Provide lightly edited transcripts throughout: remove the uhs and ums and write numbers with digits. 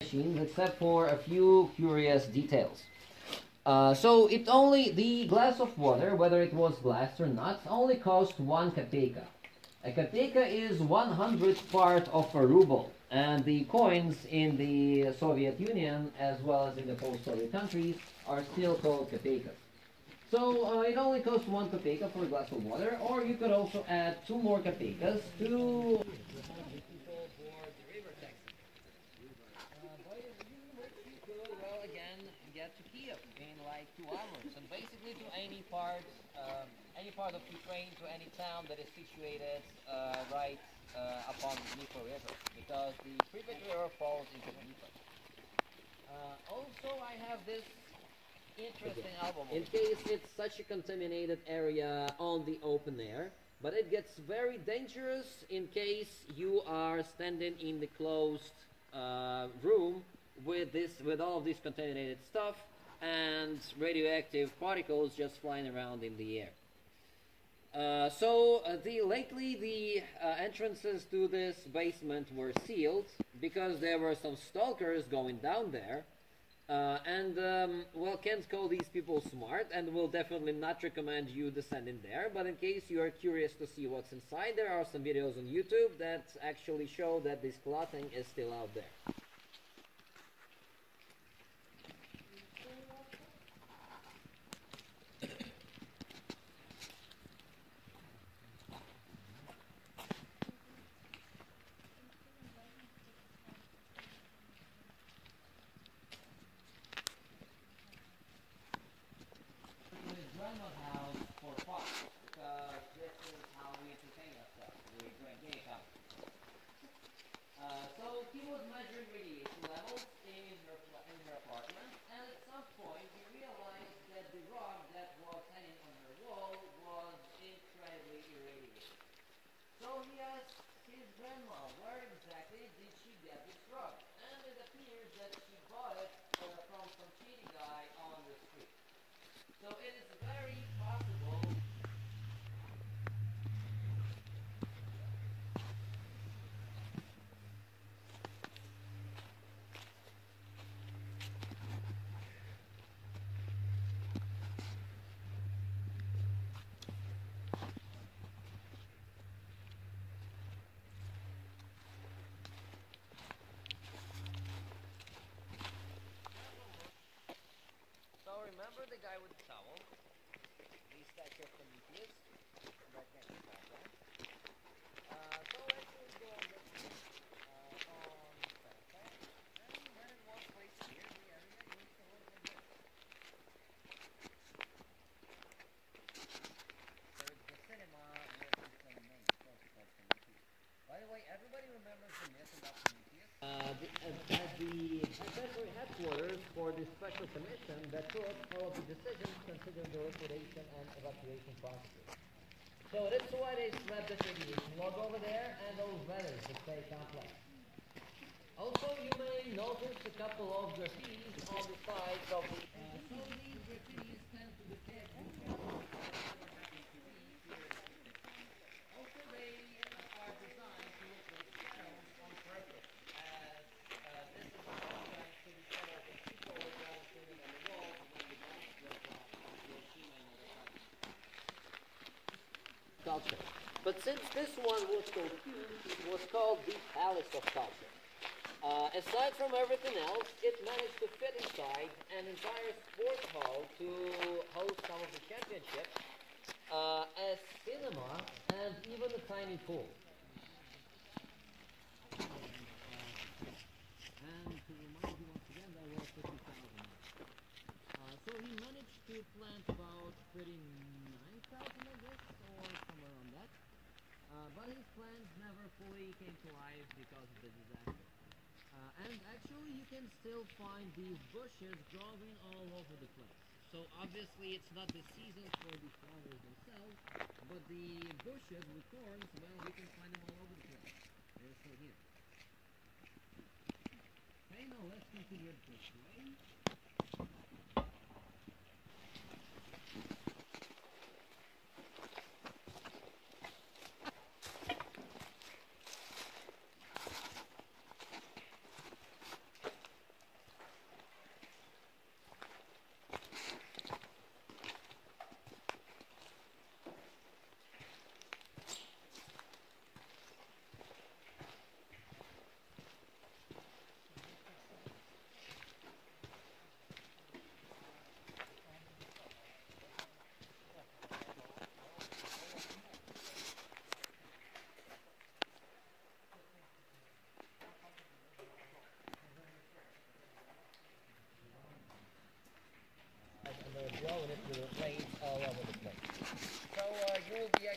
machines except for a few curious details. So the glass of water, whether it was glass or not, only cost 1 kopeka. A kopeka is 100th part of a ruble, and the coins in the Soviet Union, as well as in the post-Soviet countries, are still called kopekas. So it only costs 1 kopeka for a glass of water, or you could also add 2 more kopekas to get to Kiev in like 2 hours, and basically to any part of Ukraine, to any town that is situated right upon the Dnieper River, because the Pripyat River falls into Dnieper. Also, I have this interesting album in case it's such a contaminated area on the open air, but it gets very dangerous in case you are standing in the closed room with all of this contaminated stuff and radioactive particles just flying around in the air. Lately the entrances to this basement were sealed because there were some stalkers going down there. Can't call these people smart, and will definitely not recommend you descending there, but in case you are curious to see what's inside, there are some videos on YouTube that actually show that this clothing is still out there. Grandma's house for fun, because this is how we entertain ourselves. We drink gay coffee. So he was measuring radiation levels in her apartment, and at some point he realized that the rug that was hanging on her wall was incredibly irradiated. So he asked his grandma, where exactly did she get this rug? And it appears that she bought it from some shady guy on the street. So it is very possible. So remember the guy with the towel? The statue of Prometheus? That can be background. So let's just go on this on Saturday. And when it was placed here, the area used to look like this. There's the cinema with its own name, of course, called Prometheus. By the way, everybody remembers the myth about Prometheus? At the headquarters for the special commission that took all of the decisions considering the liquidation and evacuation processes. So that's why they slapped the radiation log over there and those letters that say complex. Also, you may notice a couple of graffitis on the sides of the... so these graffitis tend to depict... Also, they are designed to look like shadows on purpose, as this is sometimes to the shadows of people that are sitting on the wall when the bombs were dropped on Hiroshima and Nagasaki. Culture. But since this one was so huge, it was called the Palace of Culture. Aside from everything else, it managed to fit inside an entire sports hall to host some of the championships, a cinema, and even a tiny pool. And to remind you once again, that was 50,000. So he managed to plant about 39,000, I guess, or somewhere around that. But his plans never fully came to life because of the disaster. And actually, you can still find these bushes growing all over the place. So obviously, it's not the season for the flowers themselves, but the bushes with thorns, well, you can find them all over the place. They're still here. Okay, now let's continue this way.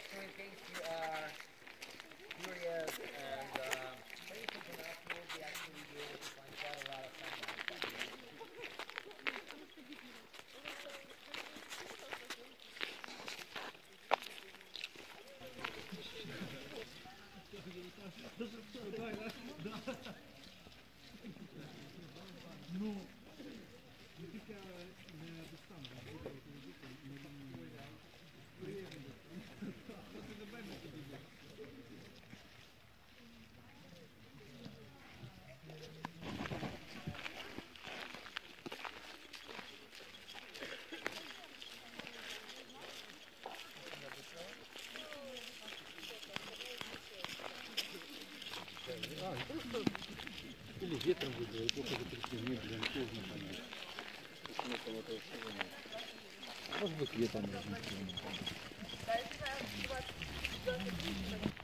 actually, in case you are curious and patient enough, you will be actually be able to find quite a lot of sunlight. Или ветром выдало, и плохо затрясли, мне, блин, сложно понять. Смысл этого всего нет. Может быть, ветром разместили.